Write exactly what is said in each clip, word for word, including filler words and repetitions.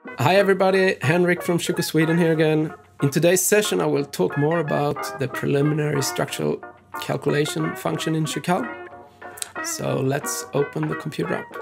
Hi everybody, Henrik from Schuko Sweden here again. In today's session I will talk more about the preliminary structural calculation function in Schakal. So let's open the computer up.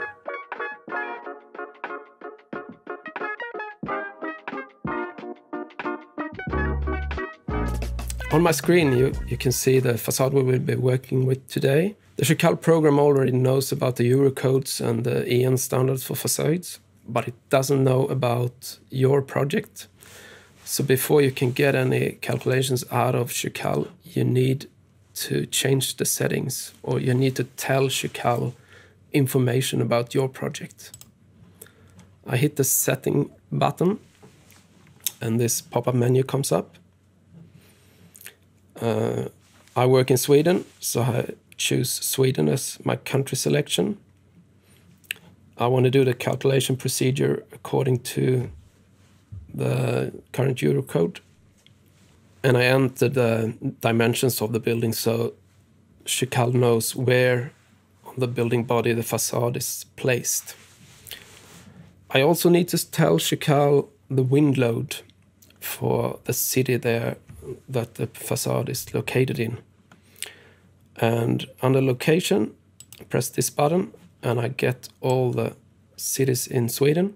On my screen you, you can see the facade we will be working with today. The Schakal program already knows about the Eurocodes and the E N standards for facades, but it doesn't know about your project. So before you can get any calculations out of Schakal, you need to change the settings, or you need to tell Schakal information about your project. I hit the setting button and this pop-up menu comes up. Uh, I work in Sweden, so I choose Sweden as my country selection. I want to do the calculation procedure according to the current Eurocode. And I enter the dimensions of the building so Schakal knows where on the building body the facade is placed. I also need to tell Schakal the wind load for the city there that the facade is located in. And under location, I press this button and I get all the cities in Sweden.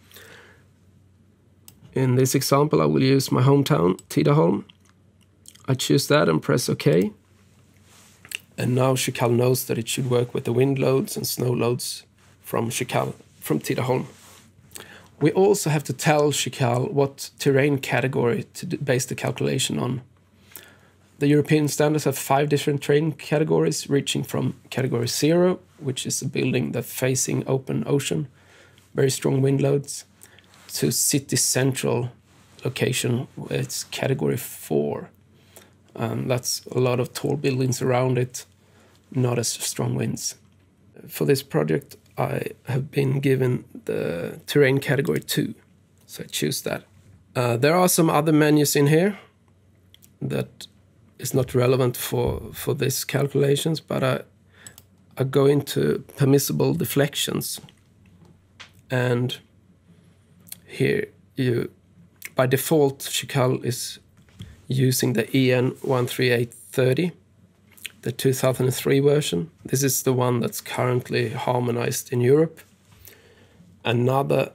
In this example, I will use my hometown, Tidaholm. I choose that and press OK. And now Schakal knows that it should work with the wind loads and snow loads from Schakal, from Tidaholm. We also have to tell Schakal what terrain category to base the calculation on. The European standards have five different terrain categories, reaching from category zero, which is a building that's facing open ocean, very strong wind loads, to city central location, where it's category four. Um, that's a lot of tall buildings around it, not as strong winds. For this project, I have been given the terrain category two, so I choose that. Uh, there are some other menus in here that is not relevant for, for this calculations, but I, I go into permissible deflections. And here you, by default, Schakal is using the E N one three eight thirty, the two thousand three version. This is the one that's currently harmonized in Europe. Another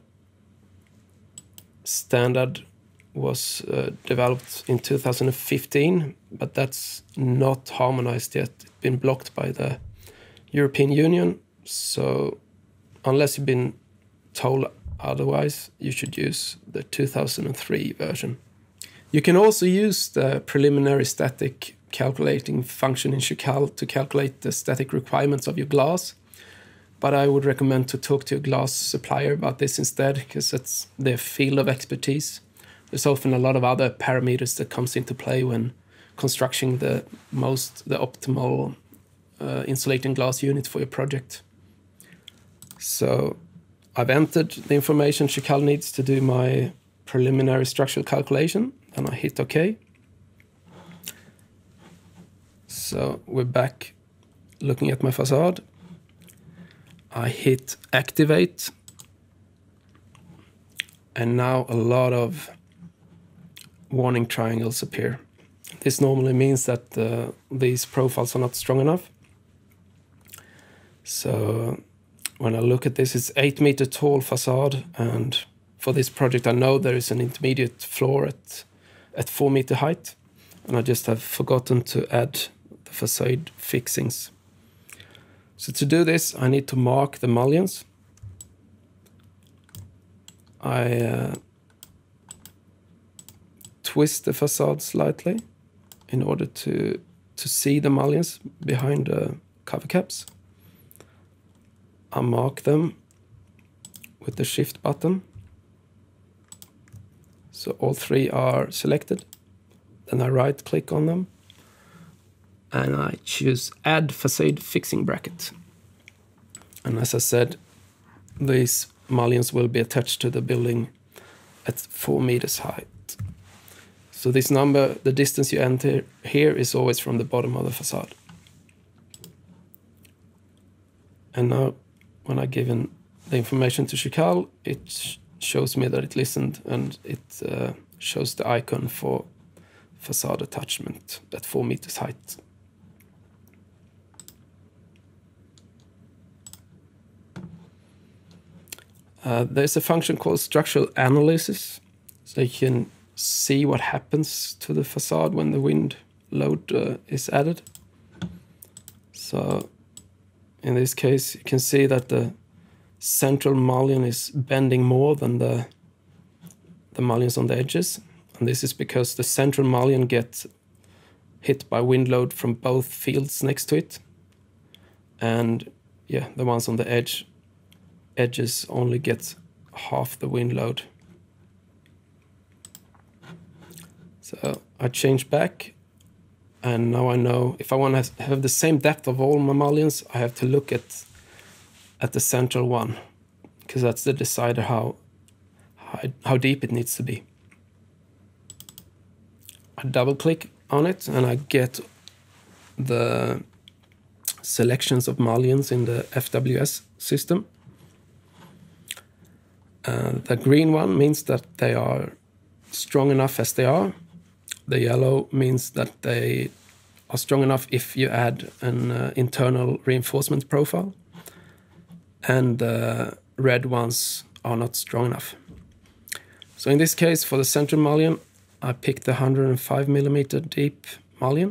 standard was uh, developed in two thousand fifteen, but that's not harmonized yet. It's been blocked by the European Union. So unless you've been told otherwise, you should use the two thousand three version. You can also use the preliminary static calculating function in Schakal to calculate the static requirements of your glass. But I would recommend to talk to a glass supplier about this instead, because it's their field of expertise. There's often a lot of other parameters that comes into play when constructing the most, the optimal uh, insulating glass unit for your project. So I've entered the information Schakal needs to do my preliminary structural calculation, and I hit OK. So we're back looking at my facade. I hit activate, and now a lot of warning triangles appear. This normally means that uh, these profiles are not strong enough. So when I look at this, it's eight meter tall facade, and for this project I know there is an intermediate floor at, at four meter height, and I just have forgotten to add the facade fixings. So to do this, I need to mark the mullions. I uh, twist the facade slightly in order to, to see the mullions behind the cover caps. I mark them with the shift button. So all three are selected. Then I right click on them and I choose add facade fixing bracket. And as I said, these mullions will be attached to the building at four meters height. So this number, the distance you enter here, is always from the bottom of the facade. And now when I give in the information to Schakal, it shows me that it listened, and it uh, shows the icon for facade attachment at four meters height. Uh, there's a function called structural analysis, so you can see what happens to the facade when the wind load uh, is added. So in this case, you can see that the central mullion is bending more than the, the mullions on the edges. And this is because the central mullion gets hit by wind load from both fields next to it. And yeah, the ones on the edge edges only get half the wind load. So I change back, and now I know if I want to have the same depth of all my mullions, I have to look at at the central one, because that's the decider how, how how deep it needs to be. I double click on it and I get the selections of mullions in the F W S system. Uh, the green one means that they are strong enough as they are. The yellow means that they are strong enough if you add an uh, internal reinforcement profile. And the red ones are not strong enough. So in this case, for the central mullion, I picked the one hundred five millimeter deep mullion.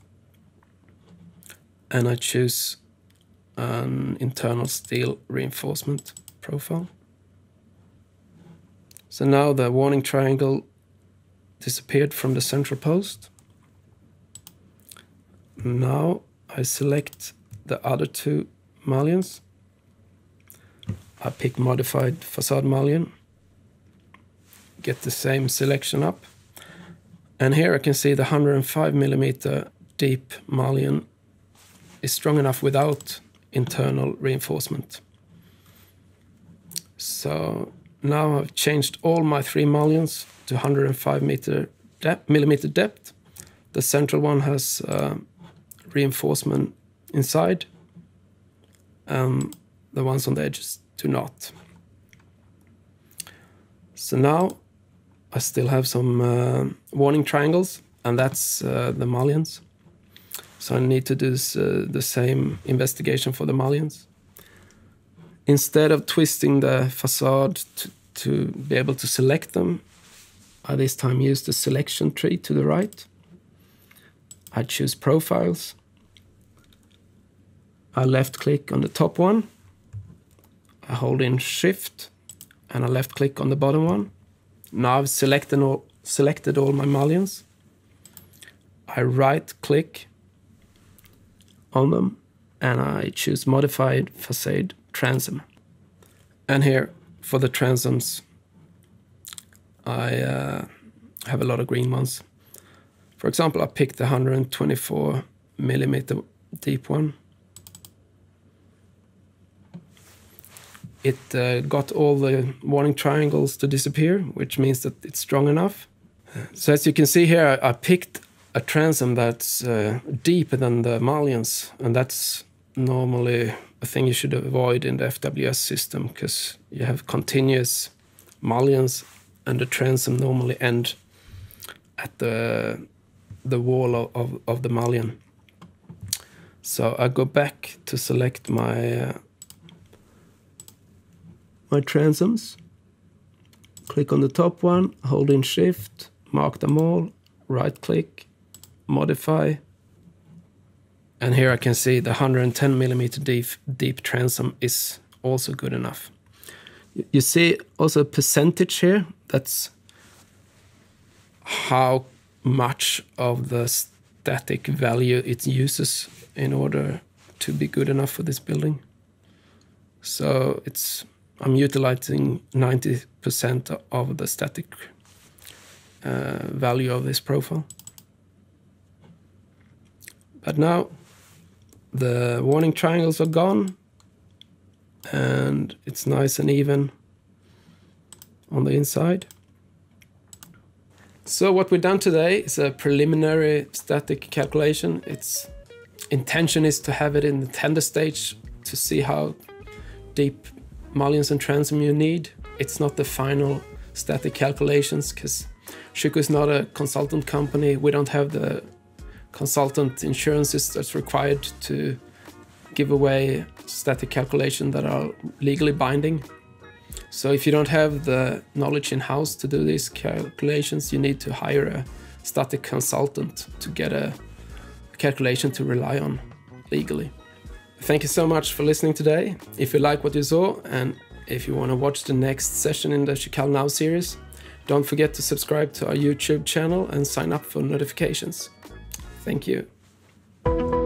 And I choose an internal steel reinforcement profile. So now the warning triangle disappeared from the central post. Now I select the other two mullions. I pick modified facade mullion, get the same selection up. And here I can see the one hundred five millimeter deep mullion is strong enough without internal reinforcement. So now I've changed all my three mullions to one hundred five millimeter depth. The central one has uh, reinforcement inside. Um, the ones on the edges do not. So now I still have some uh, warning triangles, and that's uh, the mullions. So I need to do this, uh, the same investigation for the mullions. Instead of twisting the facade to, to be able to select them, I this time use the selection tree to the right. I choose profiles. I left click on the top one. I hold in shift and I left click on the bottom one. Now I've selected all, selected all my mullions. I right click on them and I choose modified facade transom. And here for the transoms, I uh, have a lot of green ones. For example, I picked the one hundred twenty-four millimeter deep one. It uh, got all the warning triangles to disappear, which means that it's strong enough. So as you can see here, I picked a transom that's uh, deeper than the mullions, and that's normally a thing you should avoid in the F W S system, because you have continuous mullions and the transom normally end at the the wall of, of, of the mullion. So I go back to select my uh, my transoms, click on the top one, hold in shift, mark them all, right click, modify, and here I can see the one hundred ten millimeter deep, deep transom is also good enough. You see also a percentage here, that's how much of the static value it uses in order to be good enough for this building. So it's I'm utilizing ninety percent of the static uh, value of this profile. But now the warning triangles are gone and it's nice and even on the inside. So what we've done today is a preliminary static calculation. Its intention is to have it in the tender stage to see how deep mullions and transom you need. it's not the final static calculations, because Schuko is not a consultant company. We don't have the consultant insurances that's required to give away static calculations that are legally binding. So if you don't have the knowledge in-house to do these calculations, you need to hire a static consultant to get a calculation to rely on legally. Thank you so much for listening today. If you like what you saw, and if you want to watch the next session in the Schakal Now series, don't forget to subscribe to our YouTube channel and sign up for notifications. Thank you.